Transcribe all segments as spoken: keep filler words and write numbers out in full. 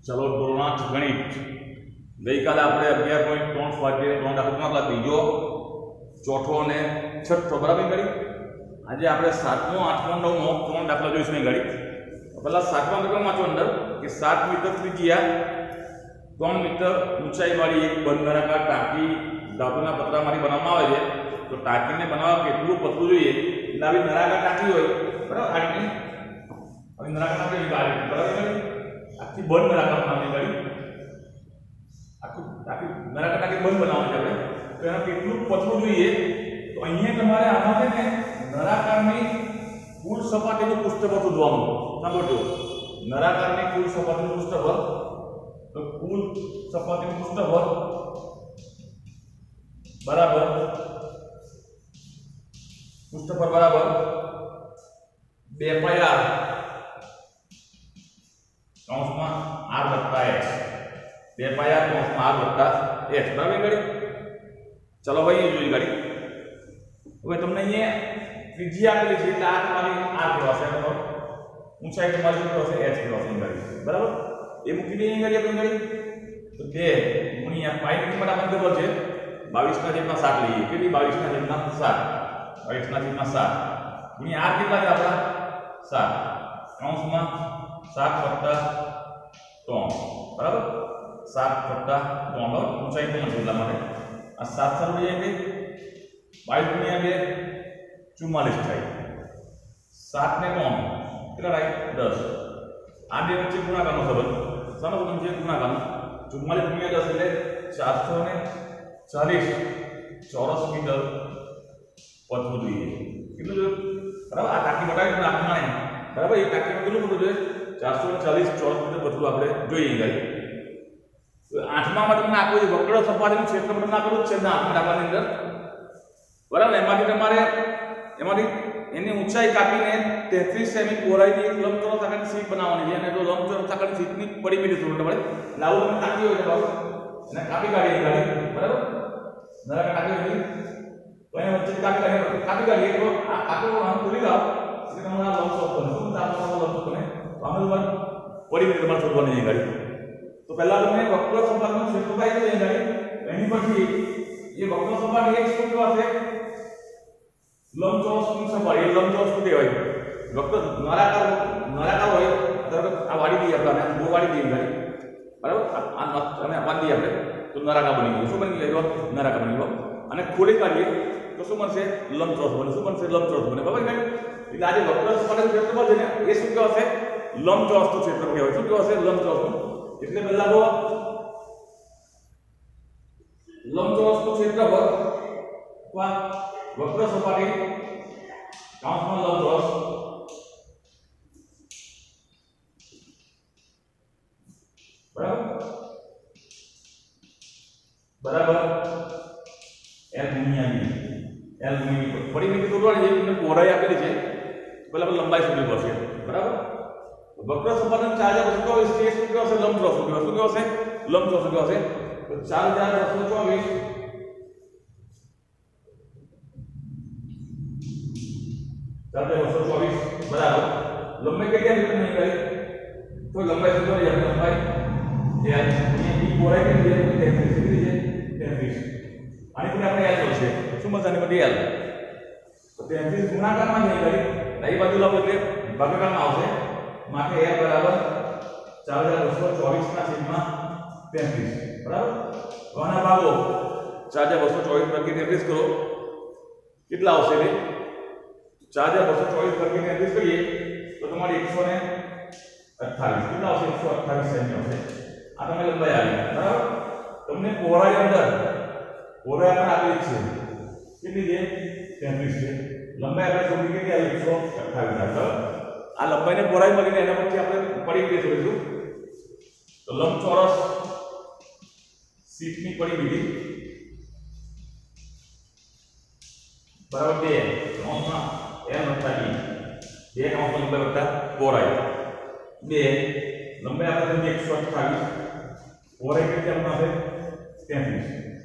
चलो धोरण गणित गई काले આપણે અગિયાર પોઈન્ટ ત્રણ સ્વાધ્યાય ત્રણ દાખલા કેટલા ત્રીજો ચોથો અને છઠ્ઠો બરાબર ગણી આજે આપણે સાતમો આઠમો નવમો ત્રણ દાખલા જોઈશું ગણી પહેલા સાતમા દાખલામાં વાંચો અંદર કે સાત મીટર ત્રિજ્યા ત્રણ મીટર ઊંચાઈ વાળી એક બંધ નળાકાર ટાંકી ધાતુના પતરામાંથી બનાવવામાં આવે છે તો ટાંકીને બનાવવા કેટલું પતલું જોઈએ એટલે આવી નળાકાર ટાંકી હોય બરાબર આ રીતે આવી નળાકાર ટાંકી બરાબર ગણી આખી બંધ નળાકાર બનાવવાની ગણી આખું આખી નળાકાર ટાંકી બંધ બનાવવાની આપણે તો એના કેટલું પતલું જોઈએ તો અહીંયા તમારે આમાં છે ને નળાકારની કુલ સપાટીનું પૃષ્ઠફળ શોધવાનું સાંભળજો નળાકારની કુલ સપાટીનું પૃષ્ઠફળ તો કુલ સપાટીનું પૃષ્ઠફળ બરાબર પૃષ્ઠફળ બરાબર બે પાઈ આર કૌંસમાં આર વત્તા એચ બે પાઈ આર કૌંસમાં આર વત્તા એચ બરાબર ગણી ચલો ભાઈ એ જોઈ ગણી હવે તમને અહીંયા ત્રિજ્યા આપેલી છે એટલે આ તમારી આર કહેવાશે બરાબર ઊંચાઈ તમારી શું કહેવાશે એચ કહેવાશે ગણી બરાબર એ મૂકી દઈએ અહીંયા ગણી ગણી તો બે ગુણ્યા પાઈ ની કિંમત આપણને ખબર છે બાવીસ ના છેદમાં સાત લઈએ કેટલી બાવીસ ના છેદમાં સાત બાવીસ ના છેદમાં સાત ગુણ્યા આર કેટલા છે આપણા સાત કૌંસમાં સાત વત્તા ત્રણ બરાબર સાત વત્તા ત્રણ ઊંચાઈ ત્રણ છે એટલા માટે આ સાત સાત લઈ જાય બાવીસ ગુણ્યા બે ચુમ્માલીસ થાય સાત ને ત્રણ કેટલા થાય દસ આ બે વચ્ચે ગુણાકારનો સંબંધ શાનો સંબંધ છે ગુણાકારનો ચુમ્માલીસ ગુણ્યા દસ એટલે ચારસો ને ચાલીસ ચોરસ મીટર પતલું જોઈએ કેટલું જોઈએ બરાબર આ ટાંકી બતાવી પણ આપણે બરાબર એ ટાંકીમાં કેટલું પતલું જોઈએ ચારસો ચાલીસ ચોરસ મીટર પતલું આપણે જોઈએ ગઈ આઠમામાં તમને આખું વક્ર સપાટીનું ક્ષેત્રફળ તમને આપેલું જ છે ને આઠમા દાખલાની અંદર બરાબર એમાંથી તમારે એમાંથી એની ઊંચાઈ કાપીને તેત્રીસ સેમી પહોળાઈની એક લંબચોરસ આકારની શીટ બનાવવાની છે અને જો લંબચોરસ આકારની શીટની પડી મીટર જરૂર પડે લાવું તમે ટાંકી હોય તો એને કાપી કાઢીએ કાઢી બરાબર નળાકાર ટાંકી હોય તો એને વચ્ચે કાપી કાઢીએ કાપી કાઢીએ તો આ કાપો આમ ખોલી દાવ એટલે તમારા લંબચોરસ બને શું તાપમાન લંબચોરસ બને તો આમ તમારે પડી મીટર તમારે શોધવાની છે ગાડી તો પહેલા તમે વક્ર સપાટીનું ક્ષેત્રફળ લઈ ગાડી એની પછી એ વક્ર સપાટી એક શું કહેવાશે લંબચોરસની સપાટી એ લંબચોરસ શું કહેવાય વક્ર નળાકાર નળાકાર હોય ધારો કે આ વાડી દઈએ આપણે બહુ વાડી દઈએ ગાડી બરાબર આ અને વાડી દઈએ આપણે તો નળાકાર બની ગયું શું બની ગયું નળાકાર બની ગયો અને ખોલી કાઢીએ તો શું બનશે લંબચોરસ બને શું બનશે લંબચોરસ બને બરાબર ગાડી એટલે આજે વક્ર સપાટીનું ક્ષેત્રફળ છે ને એ શું કહેવાશે લંબચોરસનું ક્ષેત્રફળ કહેવાય શું કહેવાશે લંબચોરસનું એટલે પહેલા તો લંબચોરસનું ક્ષેત્રફળ અથવા વક્ર સપાટી કૌંસમાં લંબચોરસ બરાબર બરાબર l ગુણ્યા b l ગુણ્યા b ફરી મેં કીધું કે તમને પહોળાઈ આપેલી છે પહેલા આપણે લંબાઈ શોધવી પડશે બરાબર વક્ર સપાટીનો ચાર હજાર બસો ચોવીસ છે શું કહેવાશે લંબચોરસ શું કહેવાશે શું કહેવાશે લંબચોરસ શું કહેવાશે તો ચાર હજાર બસો ચોવીસ ચાર હજાર બસો ચોવીસ બરાબર લંબાઈ કેટલી મીટર નહીં કરી તો લંબાઈ શું કરી આપણે લંબાઈ l ની પહોળાઈ કેટલી છે તેત્રીસ કેટલી છે તેત્રીસ આની પણ આપણે l જોશે શું મજાની બધી l તો તેત્રીસ ગુણાકારમાં નહીં કરી ડાબી બાજુ લાવો એટલે ભાગાકારમાં આવશે માટે l બરાબર ચાર હજાર બસો ચોવીસ ના છેદમાં તેત્રીસ બરાબર તો આના ભાગો ચાર હજાર બસો ચોવીસ ભાગ્યા તેત્રીસ કરો કેટલા આવશે રે ચાર હજાર બસો ચોવીસ ભાગ્યા તેત્રીસ કરીએ તો તમારે એકસો ને અઠ્ઠાવીસ કેટલા આવશે એકસો અઠ્ઠાવીસ સેમી આવશે આ તમે લંબાઈ આવી બરાબર તમને પહોળાઈ અંદર પહોળાઈ આપણે આપેલી છે કેટલી છે તેત્રીસ છે લંબાઈ આપણે શોધી કેટલી આવી એકસો અઠ્ઠાવીસ આવે આ લંબાઈને પહોળાઈ મળીને એના પછી આપણે પડી મીટર શોધીશું તો લંબચોરસ શીટની પડી મીટર બરાબર બે કૌંસમાં l વત્તા b બે કૌંસમાં લંબાઈ વત્તા પહોળાઈ બે લંબાઈ આપણે એકસો અઠ્ઠાવીસ પહોળાઈ કેટલી આપણી પાસે તેત્રીસ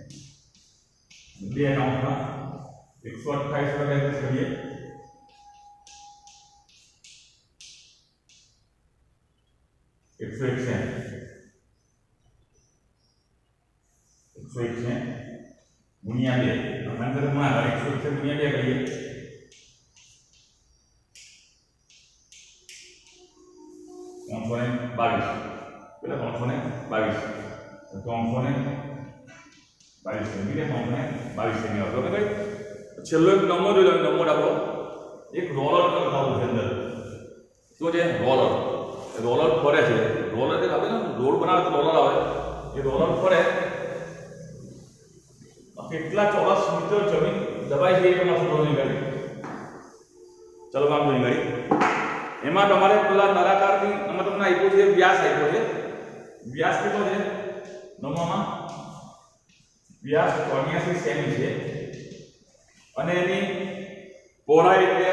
બે કૌંસમાં એકસો અઠ્ઠાવીસ વત્તા કરીએ એકસો એકસઠ એકસો એક છે ગુણ્યા બે અંદર માં આગળ એકસો એક છે ગુણ્યા બે કરીએ ત્રણસો ને બાવીસ એટલે ત્રણસો ને બાવીસ ત્રણસો ને બાવીસ સેમી ત્રણસો ને બાવીસ સેમી આવતો કે છેલ્લો એક નંબર જોઈ લો નંબર આપણો એક રોલર લખાવું છે અંદર શું છે રોલર રોલર ફરે છે રોલર એટલે આપણે રોડ બનાવે તો રોલર આવે એ રોલર ફરે કેટલા ચોરસ મીટર જમીન દબાઈ છે એ તમારે શોધવાની ગાડી ચલો કામ જોઈ ગાડી એમાં તમારે પેલા નળાકારની એમાં તમને આપ્યો છે વ્યાસ આપ્યો છે વ્યાસ કેટલો છે નવમામાં વ્યાસ ચોર્યાસી સેમી છે અને એની પહોળાઈ એટલે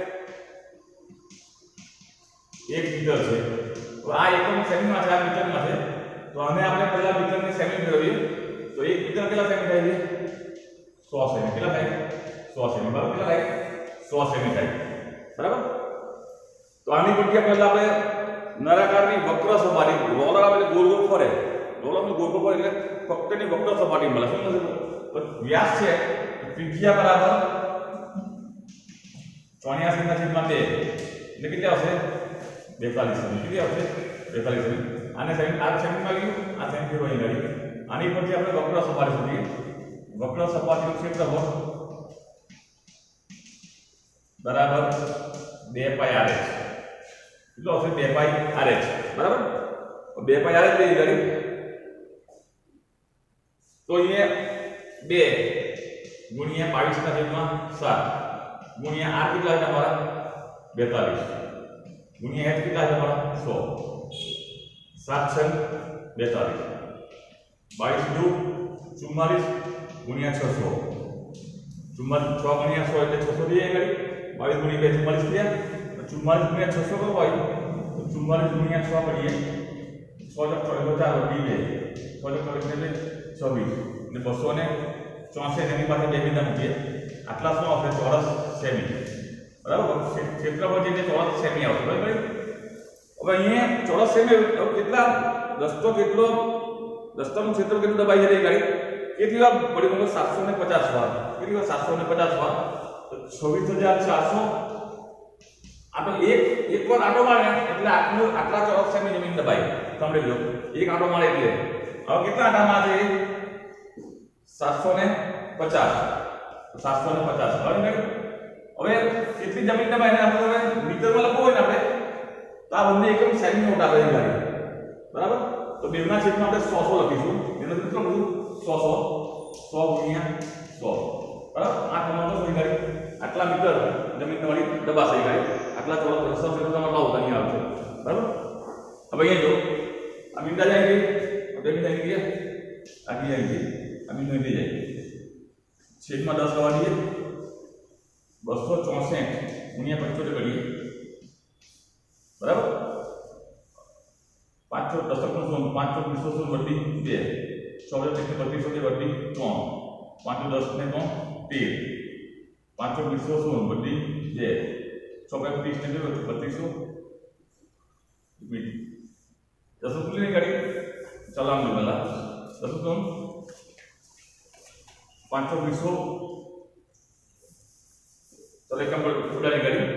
એક મીટર છે તો આ એકમ સેમીમાં છે આ મીટરમાં છે તો આને આપણે પહેલા મીટરને સેમી મેળવીએ તો એક મીટર કેટલા સેમી થાય છે સો સેમી કેટલા થાય સો સેમી બરાબર કેટલા થાય સો સેમી થાય બરાબર તો આની પરથી પહેલા આપણે નળાકારની વક્ર સપાટી રોલર આવે ગોળ ગોળ ફરે રોલરનું ગોળ ગોળ ફરે એટલે ફક્ત એની વક્ર સપાટી મળે શું મળે તો વ્યાસ છે ત્રિજ્યા બરાબર ચોર્યાસી ના છેદમાં બે એટલે કેટલી આવશે બેતાલીસ સેમી કેટલી આવશે બેતાલીસ સેમી આને સેમી આ સેમીમાં ગયું આ સેમી ફેરવાની ગાડી આની પરથી આપણે વક્ર સપાટી શોધીએ વક્ર સપાટીનું ક્ષેત્રફળ બરાબર બે પાઈ આર એચ કેટલો આવશે બે પાઈ આર એચ બરાબર બે પાઈ આર એચ લઈ ગાડી તો અહીંયા બે ગુણ્યા બાવીસ ના છેદમાં સાત ગુણ્યા આર કેટલા છે તમારા બેતાલીસ ગુણ્યા એચ કેટલા છે તમારા સો સાત છે બેતાલીસ બાવીસ દુ ચુમ્માલીસ ગુણ્યા છસો ચુમ્માલીસ છ ગુણ્યા સો એટલે છસો થઈ જાય બાવીસ ગુણ્યા બે ચુમ્માલીસ થયા ચુમ્માલીસ ગુણ્યા છસો કરો હોય તો ચુમ્માલીસ ગુણ્યા છ કરીએ સો ચોક ચોવીસ ચાર ડી બે સો ચોક ચોવીસ એટલે છવ્વીસ અને બસો ને ચોસઠ એની પાસે બે બિંદુ મૂકીએ આટલા શું આવશે ચોરસ સેમી બરાબર ક્ષેત્રફળ જે ચોરસ સેમી આવશે બરાબર હવે અહીંયા ચોરસ સેમી કેટલા રસ્તો કેટલો રસ્તાનું ક્ષેત્ર કેટલું દબાઈ જાય ગાડી કેટલી વાર પડી ગયું સાતસો ને પચાસ વાર કેટલી વાર સાતસો ને પચાસ વાર તો છવ્વીસ હજાર ચારસો આ તો એક એક વાર આટો મારે એટલે આટલું આટલા ચોરસ સેમી જમીન દબાઈ સાંભળી લો એક આટો મારે એટલે હવે કેટલા આટામાં છે સાતસો ને પચાસ સાતસો ને પચાસ બરાબર હવે કેટલી જમીન દબાઈ એને આપણે હવે મીટરમાં લખવું હોય ને આપણે તો આ બંને એકમ સેમી નોટ આવે ગાડી બરાબર તો બેના છેદમાં આપણે સો સો લખીશું એનો કેટલો લખું સો સો સો ગુણ્યા સો બરાબર આ તમારો થઈ ગાડી આટલા મીટર જમીન તમારી દબાશે ગાડી આટલા ચોરસ રસ્તા છે તમારે લાવો અહીં આવશે બરાબર હવે અહીંયા જો આ બિંદા જાય ગઈ બે બિંદા આવી ગયા આટલી આવી ગઈ આ બિંદુ આવી જાય છેદમાં દસ લવા દઈએ બસો ચોસઠ ગુણ્યા પંચોતેર કરીએ બરાબર પાંચસો દશક નું પાંચસો વીસો સો વધી બે ચોવીસ બત્રીસો થી વધી ત્રણ પાંચસો દસ ને ત્રણ તેર પાંચસો વીસો સો વધી બે ચોવીસ ત્રીસ ને બત્રીસો દસો કેટલી ગાડી ચલામ લો પેલા દસો તો પાંચસો વીસો ચલો એકમ પર ઉડાડી ગાડી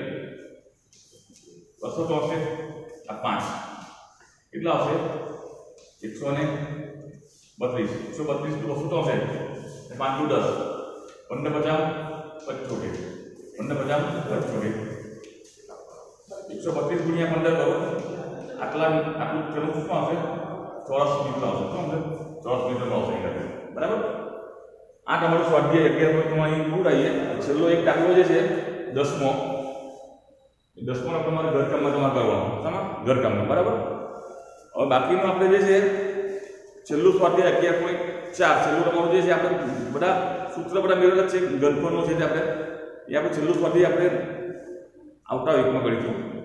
બસો ચોસઠ આ પાંચ કેટલા આવશે એકસો ને બત્રીસ એકસો બત્રીસ ટુ બસો ચોસઠ પાંચ દસ પંદર પચાસ પચોતેર પંદર પચાસ પચોતેર એકસો બત્રીસ ગુણ્યા પંદર કરો આટલા આટલું પેલું શું આવશે ચોરસ મીટર આવશે શું આવશે ચોરસ મીટર આવશે બરાબર આ તમારું સ્વાધ્યાય અગિયાર પોઈન્ટ અહીં પૂરું આવીએ છેલ્લો એક દાખલો જે છે દસમો દસમો તમારે ઘરકામમાં તમારે કરવાનો સમા ઘરકામમાં બરાબર હવે બાકીનું આપણે જે છે છેલ્લું સ્વાધ્યાય અગિયાર પોઈન્ટ ચાર છેલ્લું તમારું જે છે આપણે બધા સૂત્ર બધા મેળવેલા છે ઘનફળનું છે તે આપણે એ આપણે છેલ્લું સ્વાધ્યાય આપણે આવતા વીકમાં કરીશું